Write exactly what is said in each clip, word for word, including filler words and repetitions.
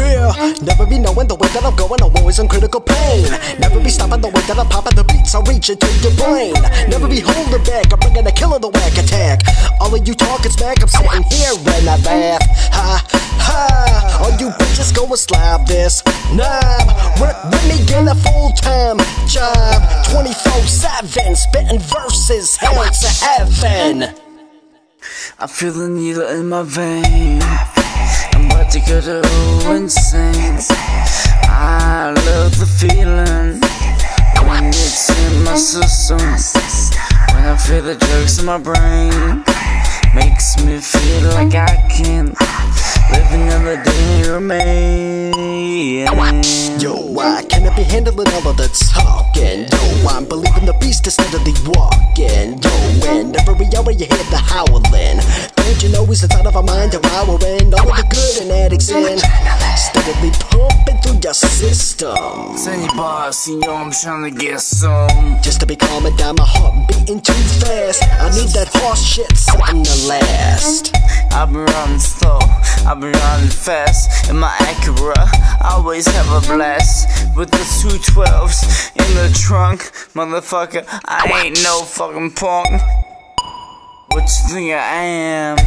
Yeah, never be knowing the way that I'm going, I'm always in critical pain. Never be stopping the way that I'm popping the beats, I reach into your brain. Never be holding back, I'm bringing a killer the whack attack. All of you talking smack, I'm sitting here and I laugh. Ha, ha, all you bitches go and slap this knob. Work with me, get a full-time job, twenty-four seven, spitting verses, hell to heaven. I feel the needle in my vein, I'm about to go insane. I love the feeling when it's in my system, when I feel the drugs in my brain. Makes me feel like I can live another day remain. Yo, I cannot be handling all of the talking. Yo, I'm believing the beast is steadily walking. Yo, and every hour you hear the howling. Don't you know he's inside of our mind devouring all of the good and addicts in, steadily pumping through your system. Send your boss, you know I'm trying to get some. Just to be calming down my heart beating too fast. I need that horse shit, something to last. I've been running slow, I've been running fast. In my Acura, I always have a blast. With the two twelves in the trunk. Motherfucker, I ain't no fucking punk. What you think I am?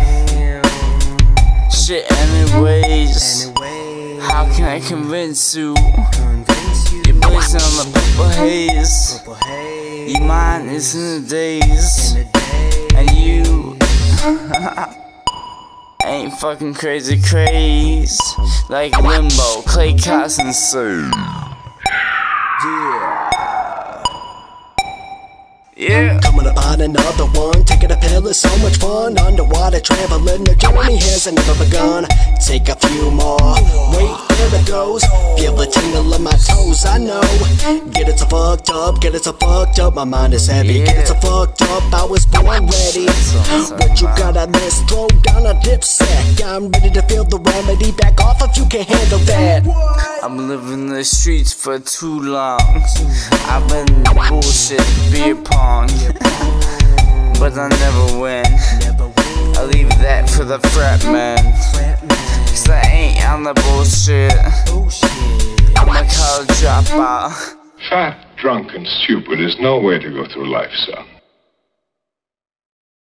Shit anyways. How can I convince you? You're blazing on the purple haze. Your mind is in the daze. And you ain't fucking crazy craze. Like Limbo, Clay Costin soon. Yeah. Yeah. Coming upon another one, taking a pill is so much fun. Underwater traveling, the journey hasn't never begun. Take a few more, wait, there it goes. Feel the tingle in my toes, I know. Get it so fucked up, get it so fucked up. My mind is heavy, get it so fucked up. I was born ready. What you got on this? Throw down a dipsack. I'm ready to feel the remedy. Back off if you can't handle that. I've been living the streets for too long. I've been bullshit, beer pong. But I never win. I leave that for the frat man. Cause I ain't on the bullshit. I'm a college dropout. Fat, drunk, and stupid is no way to go through life, son.